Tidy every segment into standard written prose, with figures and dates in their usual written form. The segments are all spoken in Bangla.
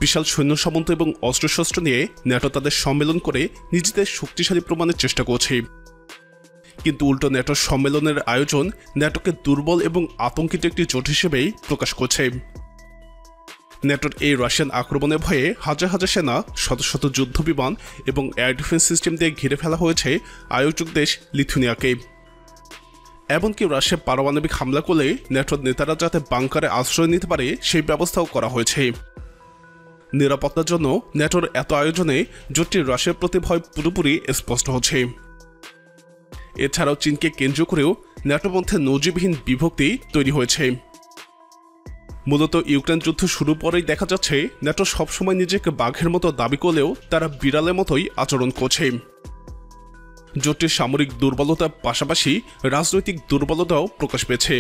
বিশাল সৈন্য সামন্ত এবং অস্ত্রশস্ত্র নিয়ে ন্যাটো তাদের সম্মেলন করে নিজেদের শক্তিশালী প্রমাণের চেষ্টা করছে। কিন্তু উল্টো ন্যাটোর সম্মেলনের আয়োজন ন্যাটোকে দুর্বল এবং আতঙ্কিত একটি জোট হিসেবেই প্রকাশ করছে। ন্যাটোর এই রাশিয়ান আক্রমণের ভয়ে হাজার হাজার সেনা, শত শত যুদ্ধ বিমান এবং এয়ার ডিফেন্স সিস্টেম দিয়ে ঘিরে ফেলা হয়েছে আয়োজক দেশ লিথুনিয়াকে। এমনকি রাশিয়া পারমাণবিক হামলা করলে ন্যাটোর নেতারা যাতে বাংকারে আশ্রয় নিতে পারে সেই ব্যবস্থাও করা হয়েছে। নিরাপত্তার জন্য ন্যাটোর এত আয়োজনে জোটটির রাশিয়ার প্রতি ভয় পুরোপুরি স্পষ্ট হচ্ছে। এছাড়াও চীনকে কেন্দ্র করেও ন্যাটোর মধ্যে নজিরবিহীন বিভক্তি তৈরি হয়েছে। মূলত ইউক্রেন যুদ্ধ শুরু পরেই দেখা যাচ্ছে ন্যাটো সবসময় নিজেকে বাঘের মতো দাবি করলেও তারা বিড়ালের মতোই আচরণ করছে। জোটটির সামরিক দুর্বলতার পাশাপাশি রাজনৈতিক দুর্বলতাও প্রকাশ পেয়েছে।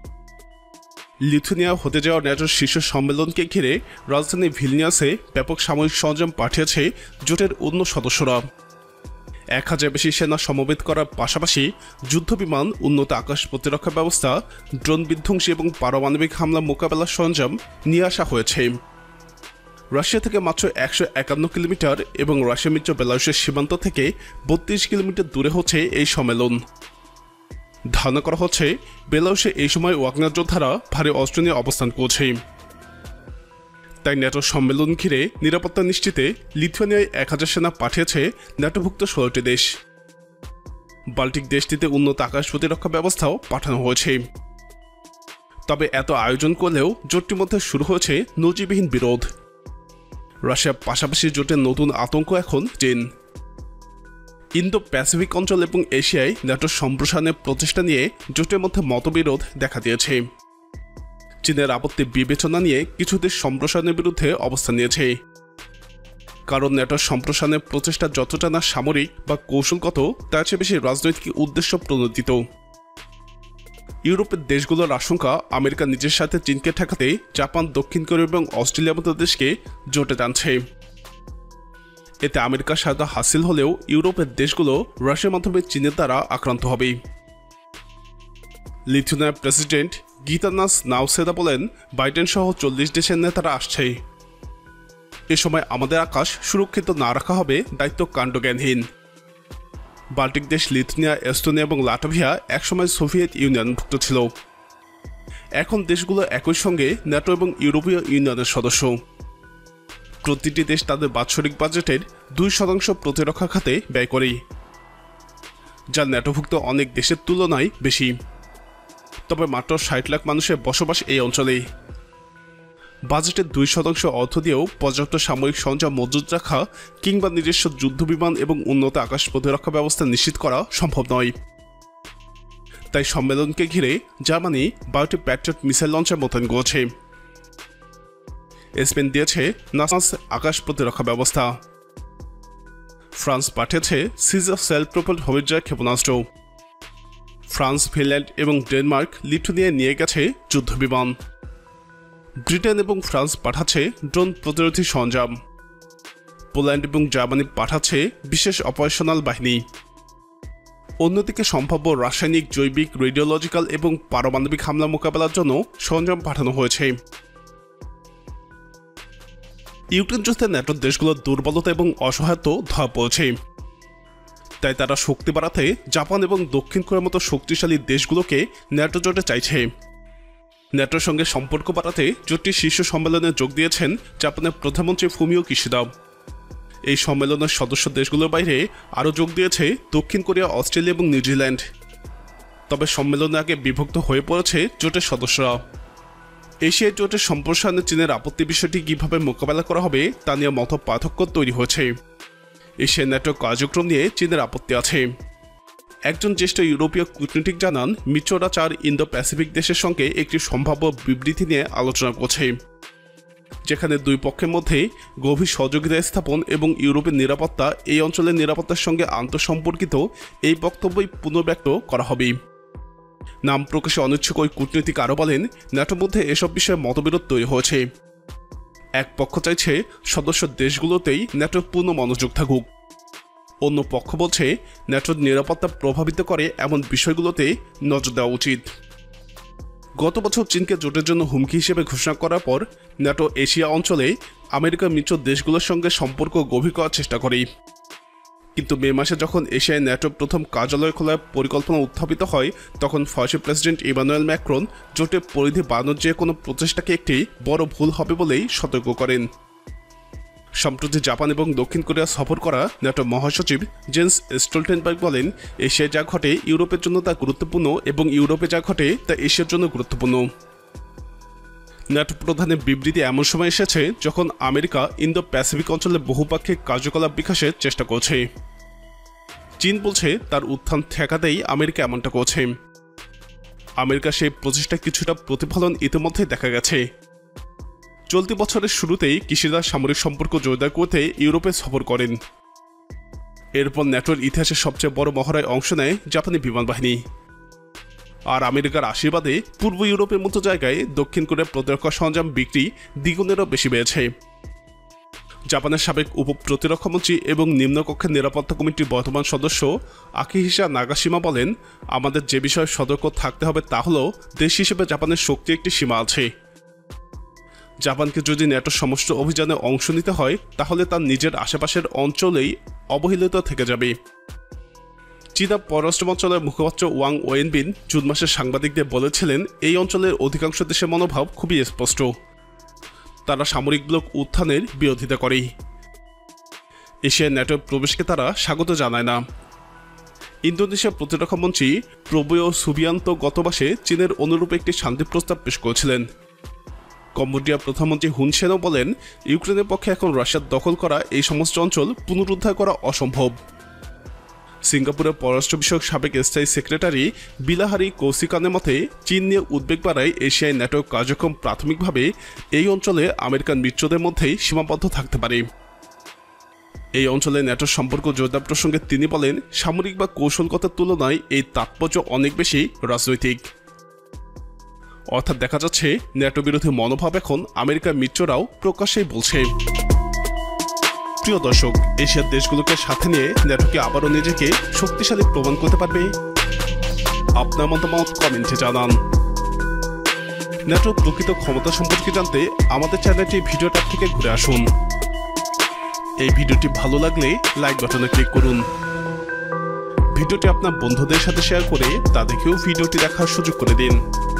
লিথুনিয়া হতে যাওয়া ন্যাটোর শীর্ষ সম্মেলনকে ঘিরে রাজধানী ভিলনিয়াসে ব্যাপক সামরিক সরঞ্জাম পাঠিয়েছে জোটের অন্য সদস্যরা। 1000 বেশি সেনা সমবেত করার পাশাপাশি যুদ্ধবিমান, উন্নত আকাশ প্রতিরক্ষা ব্যবস্থা, ড্রোন বিধ্বংসী এবং পারমাণবিক হামলা মোকাবেলার সরঞ্জাম নিয়ে আসা হয়েছে। রাশিয়া থেকে মাত্র 151 কিলোমিটার এবং রাশিয়া মিত্র বেলারুশের সীমান্ত থেকে 32 কিলোমিটার দূরে হচ্ছে এই সম্মেলন। ধারণা করা হচ্ছে বেলারুশে এই সময় ওয়াগনার যোদ্ধারা ভারী অস্ত্র নিয়ে অবস্থান করছে। তাই ন্যাটোর সম্মেলন ঘিরে নিরাপত্তা নিশ্চিতে লিথুয়ানিয়ায় 1000 সেনা পাঠিয়েছে ন্যাটোভুক্ত 16টি দেশ। বাল্টিক দেশটিতে উন্নত আকাশ প্রতিরক্ষা ব্যবস্থাও পাঠানো হয়েছে। তবে এত আয়োজন করলেও জোটটির মধ্যে শুরু হয়েছে নজিরবিহীন বিরোধ। রাশিয়ার পাশাপাশি জোটের নতুন আতঙ্ক এখন চীন। ইন্দো প্যাসিফিক অঞ্চল এবং এশিয়ায় ন্যাটোর সম্প্রসারণের প্রচেষ্টা নিয়ে জোটের মধ্যে মতবিরোধ দেখা দিয়েছে। চীনের আপত্তি বিবেচনা নিয়ে কিছু দেশ সম্প্রসারণের বিরুদ্ধে অবস্থান নিয়েছে। কারণ ন্যাটোর সম্প্রসারণের প্রচেষ্টা যতটা না সামরিক বা কৌশলগত, তার চেয়ে বেশি রাজনৈতিক উদ্দেশ্য প্রণোদিত। ইউরোপের দেশগুলোর আশঙ্কা আমেরিকা নিজের সাথে চীনকে ঠেকাতে জাপান, দক্ষিণ কোরিয়া এবং অস্ট্রেলিয়ার মতো দেশকে জোটে টানছে। এতে আমেরিকার স্বার্থ হাসিল হলেও ইউরোপের দেশগুলো রাশিয়ার মাধ্যমে চীনের দ্বারা আক্রান্ত হবে। লিথুয়ানিয়ার প্রেসিডেন্ট গিতানাস নাউসেদা বলেন, বাইডেন সহ 40 দেশের নেতারা আসছে। এ সময় আমাদের আকাশ সুরক্ষিত না রাখা হবে দায়িত্ব কাণ্ডজ্ঞানহীন। বাল্টিক দেশ লিথুয়ানিয়া, এস্তোনিয়া এবং লাটভিয়া একসময় সোভিয়েত ইউনিয়নভুক্ত ছিল। এখন দেশগুলো একই সঙ্গে ন্যাটো এবং ইউরোপীয় ইউনিয়নের সদস্য। প্রতিটি দেশ তাদের বাৎসরিক বাজেটের 2% প্রতিরক্ষা খাতে ব্যয় করে, যা ন্যাটোভুক্ত অনেক দেশের তুলনায় বেশি। তবে মাত্র 60 লাখ মানুষের বসবাস এই অঞ্চলে। বাজেটের 2% অর্থ দিয়েও পর্যাপ্ত সামরিক সরঞ্জাম মজুত রাখা কিংবা নিজস্ব যুদ্ধবিমান এবং উন্নত আকাশ প্রতিরক্ষা ব্যবস্থা নিশ্চিত করা সম্ভব নয়। তাই সম্মেলনকে ঘিরে জার্মানি 12টি প্যাট্রিয়ট মিসাইল লঞ্চার মোতায়েন করেছে। স্পেন দিয়েছে নাসাস আকাশ প্রতিরক্ষা ব্যবস্থা। ফ্রান্স পাঠিয়েছে সিজার সেলফ প্রোপেলড হোভিটজার ক্ষেপণাস্ত্র। ফ্রান্স, ফিনল্যান্ড এবং ডেনমার্ক লিথুয়ানিয়ায় নিয়ে গেছে যুদ্ধবিমান। ব্রিটেন এবং ফ্রান্স পাঠাচ্ছে ড্রোন প্রতিরোধী সরঞ্জাম। পোল্যান্ড এবং জার্মানি পাঠাচ্ছে বিশেষ অপারেশনাল বাহিনী। অন্যদিকে সম্ভাব্য রাসায়নিক, জৈবিক, রেডিওলজিক্যাল এবং পারমাণবিক হামলা মোকাবেলার জন্য সরঞ্জাম পাঠানো হয়েছে। ইউক্রেন যুদ্ধে ন্যাটোর দেশগুলোর দুর্বলতা এবং অসহায়ত্ব ধরা পড়েছে। তাই তারা শক্তি বাড়াতে জাপান এবং দক্ষিণ কোরিয়ার মতো শক্তিশালী দেশগুলোকে ন্যাটো জোটে চাইছে। ন্যাটোর সঙ্গে সম্পর্ক বাড়াতে জোটটির শীর্ষ সম্মেলনে যোগ দিয়েছেন জাপানের প্রধানমন্ত্রী ফুমিও কিশিদা। এই সম্মেলনের সদস্য দেশগুলোর বাইরে আরও যোগ দিয়েছে দক্ষিণ কোরিয়া, অস্ট্রেলিয়া এবং নিউজিল্যান্ড। তবে সম্মেলনের আগে বিভক্ত হয়ে পড়েছে জোটের সদস্যরা। এশিয়ায় জোটের সম্প্রসারণে চীনের আপত্তি বিষয়টি কীভাবে মোকাবেলা করা হবে তা নিয়ে মত পার্থক্য তৈরি হয়েছে। এশিয়ার ন্যাটো কার্যক্রম নিয়ে চীনের আপত্তি আছে। একজন জ্যেষ্ঠ ইউরোপীয় কূটনীতিক জানান, মিত্ররা 4 ইন্দো প্যাসিফিক দেশের সঙ্গে একটি সম্ভাব্য বিবৃতি নিয়ে আলোচনা করছে, যেখানে দুই পক্ষের মধ্যে গভীর সহযোগিতা স্থাপন এবং ইউরোপের নিরাপত্তা, এই অঞ্চলের নিরাপত্তার সঙ্গে আন্তঃসম্পর্কিত এই বক্তব্যই পুনর্ব্যক্ত করা হবে। নাম প্রকাশে অনিচ্ছুক ওই কূটনীতিক আরও বলেন, ন্যাটোর মধ্যে এসব বিষয়ে মতবিরোধ তৈরি হয়েছে। এক পক্ষ চাইছে সদস্য দেশগুলোতেই ন্যাটোর পূর্ণ মনোযোগ থাকুক, অন্য পক্ষ বলছে ন্যাটোর নিরাপত্তা প্রভাবিত করে এমন বিষয়গুলোতে নজর দেওয়া উচিত। গত বছর চীনকে জোটের জন্য হুমকি হিসেবে ঘোষণা করার পর ন্যাটো এশিয়া অঞ্চলে আমেরিকার মিত্র দেশগুলোর সঙ্গে সম্পর্ক গভীর করার চেষ্টা করে। কিন্তু মে মাসে যখন এশিয়ায় ন্যাটোর প্রথম কার্যালয় খোলার পরিকল্পনা উত্থাপিত হয়, তখন ফরাসি প্রেসিডেন্ট ইমানুয়েল ম্যাক্রন জোটের পরিধি বাড়ানোর যে কোনো প্রচেষ্টাকে একটি বড় ভুল হবে বলেই সতর্ক করেন। সম্প্রতি জাপান এবং দক্ষিণ কোরিয়া সফর করা ন্যাটো মহাসচিব জেন্স স্টোলটেনবার্গ বলেন, এশিয়ায় যা ঘটে ইউরোপের জন্য তা গুরুত্বপূর্ণ এবং ইউরোপে যা ঘটে তা এশিয়ার জন্য গুরুত্বপূর্ণ। ন্যাটো প্রধানের বিবৃতি এমন সময় এসেছে যখন আমেরিকা ইন্দো প্যাসিফিক অঞ্চলে বহুপাক্ষিক কার্যকলাপ বিকাশের চেষ্টা করছে। চীন বলছে তার উত্থান ঠেকাতেই আমেরিকা এমনটা করছে। আমেরিকা সেই প্রচেষ্টা কিছুটা প্রতিফলন ইতিমধ্যে দেখা গেছে। চলতি বছরের শুরুতেই কিশিদা সামরিক সম্পর্ক জোরদার করতে ইউরোপে সফর করেন। এরপর ন্যাটোর ইতিহাসের সবচেয়ে বড় মহড়ায় অংশ নেয় জাপানি বিমান বাহিনী। আর আমেরিকার আশীর্বাদে পূর্ব ইউরোপের মতো জায়গায় দক্ষিণ কোরিয়ার প্রতিরক্ষা সরঞ্জাম বিক্রি দ্বিগুণেরও বেশি বেড়েছে। জাপানের সাবেক উপ প্রতিরক্ষামন্ত্রী এবং নিম্নকক্ষের নিরাপত্তা কমিটির বর্তমান সদস্য আকিহিসা নাগাশিমা বলেন, আমাদের যে বিষয়ে সতর্ক থাকতে হবে তা হল দেশ হিসেবে জাপানের শক্তির একটি সীমা আছে। জাপানকে যদি ন্যাটোর সমস্ত অভিযানে অংশ নিতে হয় তাহলে তার নিজের আশেপাশের অঞ্চলেই অবহেলিত থেকে যাবে। চীনা পররাষ্ট্র মন্ত্রণালয়ের মুখপাত্র ওয়াং ওয়েনবিন জুন মাসে সাংবাদিকদের বলেছিলেন, এই অঞ্চলের অধিকাংশ দেশের মনোভাব খুবই স্পষ্ট, তারা সামরিক ব্লক উত্থানের বিরোধিতা করে। এশিয়ার ন্যাটোর প্রবেশকে তারা স্বাগত জানায় না। ইন্দোনেশিয়ার প্রতিরক্ষামন্ত্রী প্রবোয়ো সুবিয়ান্ত গত মাসে চীনের অনুরূপ একটি শান্তি প্রস্তাব পেশ করেছিলেন। কম্বোডিয়ার প্রধানমন্ত্রী হুন সেনও বলেন, ইউক্রেনের পক্ষে এখন রাশিয়ার দখল করা এই সমস্ত অঞ্চল পুনরুদ্ধার করা অসম্ভব। সিঙ্গাপুরের পররাষ্ট্র বিষয়ক সাবেক স্থায়ী সেক্রেটারি বিলাহারি কৌশিকানের মতে, চীন নিয়ে উদ্বেগ বাড়ায় এশিয়ায় ন্যাটোর কার্যক্রম প্রাথমিকভাবে এই অঞ্চলে আমেরিকান মিত্রদের মধ্যেই সীমাবদ্ধ থাকতে পারে। এই অঞ্চলে ন্যাটোর সম্পর্ক জোরদার প্রসঙ্গে তিনি বলেন, সামরিক বা কৌশলগত তুলনায় এই তাৎপর্য অনেক বেশি রাজনৈতিক। অর্থাৎ দেখা যাচ্ছে ন্যাটো বিরোধী মনোভাব এখন আমেরিকার মিত্ররাও প্রকাশ্যেই বলছে। প্রিয় দর্শক, এশিয়ার দেশগুলোকে সাথে নিয়ে ন্যাটোকে আবারও নিজেকে শক্তিশালী প্রমাণ করতে পারবে? আপনার মতামত কমেন্টে জানান। ন্যাটোর প্রকৃত ক্ষমতা সম্পর্কে জানতে আমাদের চ্যানেলটি ভিডিও ট্যাব থেকে ঘুরে আসুন। এই ভিডিওটি ভালো লাগলে লাইক বাটনে ক্লিক করুন। ভিডিওটি আপনার বন্ধুদের সাথে শেয়ার করে তাদেরকেও ভিডিওটি দেখার সুযোগ করে দিন।